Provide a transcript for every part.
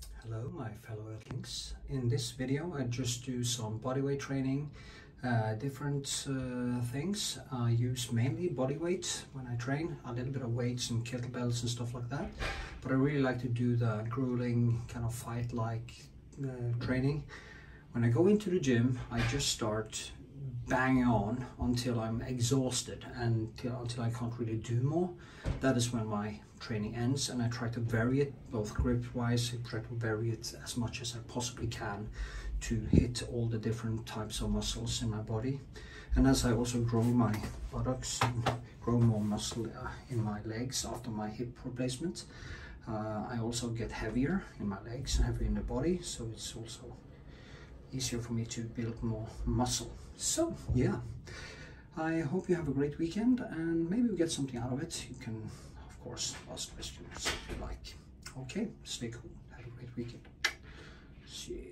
Hello my fellow earthlings. In this video I just do some bodyweight training, different things. I use mainly bodyweight when I train, a little bit of weights and kettlebells and stuff like that, but I really like to do the grueling kind of fight-like training. When I go into the gym I just start banging on until I'm exhausted and until I can't really do more. That is when my training ends, and I try to vary it both grip wise. I try to vary it as much as I possibly can to hit all the different types of muscles in my body. And as I also grow my buttocks and grow more muscle in my legs after my hip replacement, I also get heavier in my legs and heavier in the body, so it's also easier for me to build more muscle. So yeah, I hope you have a great weekend and maybe we get something out of it. You can of course ask questions if you like. Okay, stay cool, have a great weekend. See you.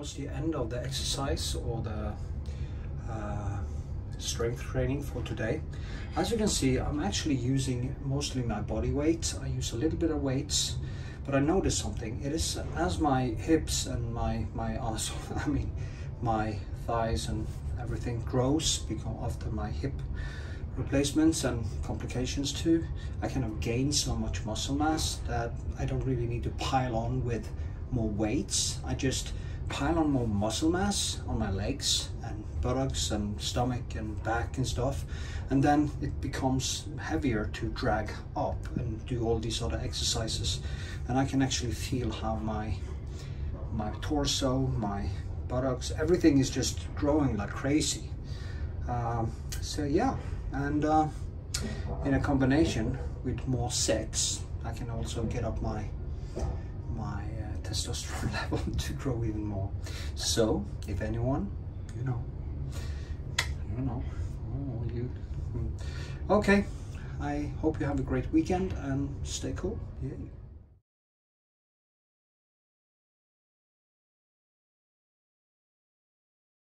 towards the end of the exercise or the strength training for today. As you can see, I'm actually using mostly my body weight. I use a little bit of weights, but I noticed something. It is as my hips and my my thighs and everything grows because after my hip replacements and complications too, I kind of gain so much muscle mass that I don't really need to pile on with more weights. I just pile on more muscle mass on my legs and buttocks and stomach and back and stuff, and then it becomes heavier to drag up and do all these other exercises, and I can actually feel how my torso, my buttocks, everything is just growing like crazy. So yeah, and in a combination with more sets, I can also get up my testosterone level to grow even more. So if anyone, okay, I hope you have a great weekend and stay cool. Yeah.